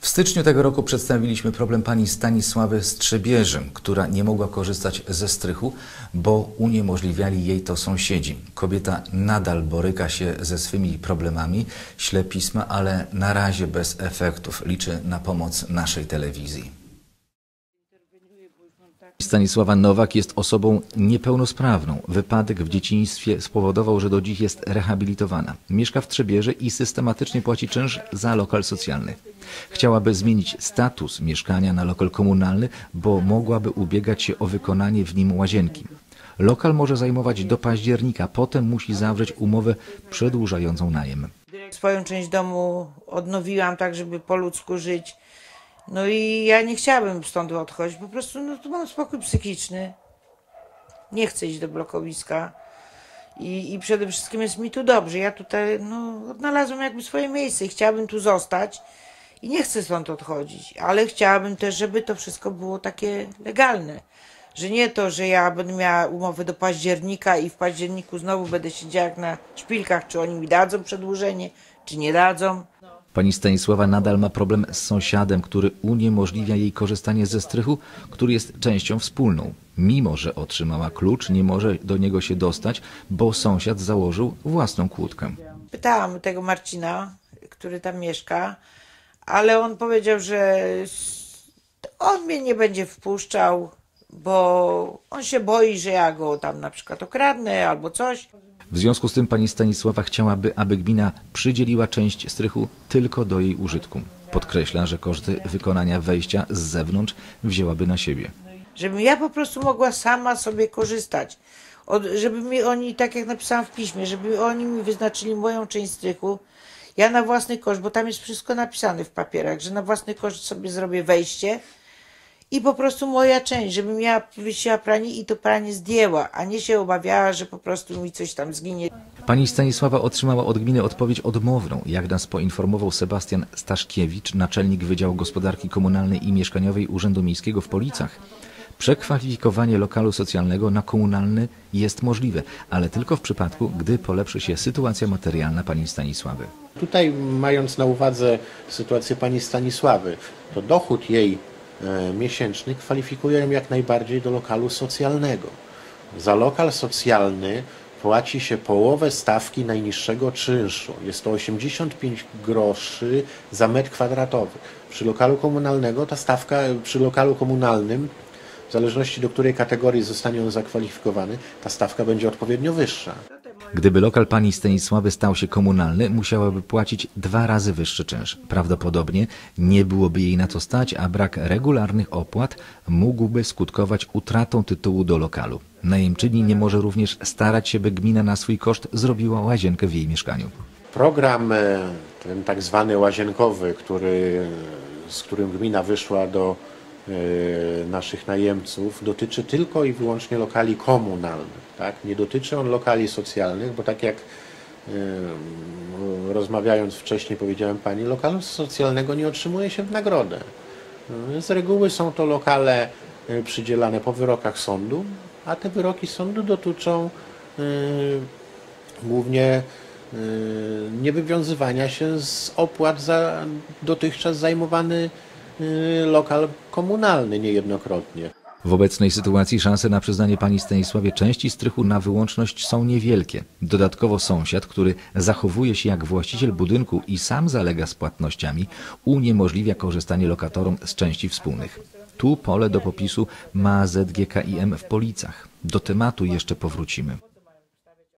W styczniu tego roku przedstawiliśmy problem pani Stanisławy Strzebieży, która nie mogła korzystać ze strychu, bo uniemożliwiali jej to sąsiedzi. Kobieta nadal boryka się ze swymi problemami, śle pisma, ale na razie bez efektów. Liczy na pomoc naszej telewizji. Stanisława Nowak jest osobą niepełnosprawną. Wypadek w dzieciństwie spowodował, że do dziś jest rehabilitowana. Mieszka w Trzebieży i systematycznie płaci czynsz za lokal socjalny. Chciałaby zmienić status mieszkania na lokal komunalny, bo mogłaby ubiegać się o wykonanie w nim łazienki. Lokal może zajmować do października, potem musi zawrzeć umowę przedłużającą najem. Swoją część domu odnowiłam tak, żeby po ludzku żyć. No i ja nie chciałabym stąd odchodzić, po prostu tu mam spokój psychiczny. Nie chcę iść do blokowiska i przede wszystkim jest mi tu dobrze. Ja tutaj odnalazłam jakby swoje miejsce i chciałabym tu zostać i nie chcę stąd odchodzić, ale chciałabym też, żeby to wszystko było takie legalne. Że nie to, że ja będę miała umowę do października i w październiku znowu będę siedziała jak na szpilkach, czy oni mi dadzą przedłużenie, czy nie dadzą. Pani Stanisława nadal ma problem z sąsiadem, który uniemożliwia jej korzystanie ze strychu, który jest częścią wspólną. Mimo że otrzymała klucz, nie może do niego się dostać, bo sąsiad założył własną kłódkę. Pytałam tego Marcina, który tam mieszka, ale on powiedział, że on mnie nie będzie wpuszczał, bo on się boi, że ja go tam na przykład okradnę albo coś. W związku z tym pani Stanisława chciałaby, aby gmina przydzieliła część strychu tylko do jej użytku. Podkreśla, że koszty wykonania wejścia z zewnątrz wzięłaby na siebie. Żebym ja po prostu mogła sama sobie korzystać. Żeby mi oni, tak jak napisałam w piśmie, żeby oni mi wyznaczyli moją część strychu. Ja na własny koszt, bo tam jest wszystko napisane w papierach, że na własny koszt sobie zrobię wejście i po prostu moja część, żebym ja wysiła pranie i to pranie zdjęła, a nie się obawiała, że po prostu mi coś tam zginie. Pani Stanisława otrzymała od gminy odpowiedź odmowną. Jak nas poinformował Sebastian Staszkiewicz, naczelnik Wydziału Gospodarki Komunalnej i Mieszkaniowej Urzędu Miejskiego w Policach, przekwalifikowanie lokalu socjalnego na komunalny jest możliwe, ale tylko w przypadku, gdy polepszy się sytuacja materialna pani Stanisławy. Tutaj, mając na uwadze sytuację pani Stanisławy, to dochód jej miesięczny kwalifikuje ją jak najbardziej do lokalu socjalnego. Za lokal socjalny płaci się połowę stawki najniższego czynszu. Jest to 85 groszy za metr kwadratowy. Przy lokalu komunalnego ta stawka, przy lokalu komunalnym, w zależności do której kategorii zostanie on zakwalifikowany, ta stawka będzie odpowiednio wyższa. Gdyby lokal pani Stanisławy stał się komunalny, musiałaby płacić 2 razy wyższy czynsz. Prawdopodobnie nie byłoby jej na to stać, a brak regularnych opłat mógłby skutkować utratą tytułu do lokalu. Najemczyni nie może również starać się, by gmina na swój koszt zrobiła łazienkę w jej mieszkaniu. Program ten tak zwany łazienkowy, z którym gmina wyszła do naszych najemców, dotyczy tylko i wyłącznie lokali komunalnych. Tak? Nie dotyczy on lokali socjalnych, bo tak jak rozmawiając wcześniej powiedziałem pani, lokalu socjalnego nie otrzymuje się w nagrodę. Z reguły są to lokale przydzielane po wyrokach sądu, a te wyroki sądu dotyczą głównie niewywiązywania się z opłat za dotychczas zajmowany lokal komunalny niejednokrotnie. W obecnej sytuacji szanse na przyznanie pani Stanisławie części strychu na wyłączność są niewielkie. Dodatkowo sąsiad, który zachowuje się jak właściciel budynku i sam zalega z płatnościami, uniemożliwia korzystanie lokatorom z części wspólnych. Tu pole do popisu ma ZGKiM w Policach. Do tematu jeszcze powrócimy.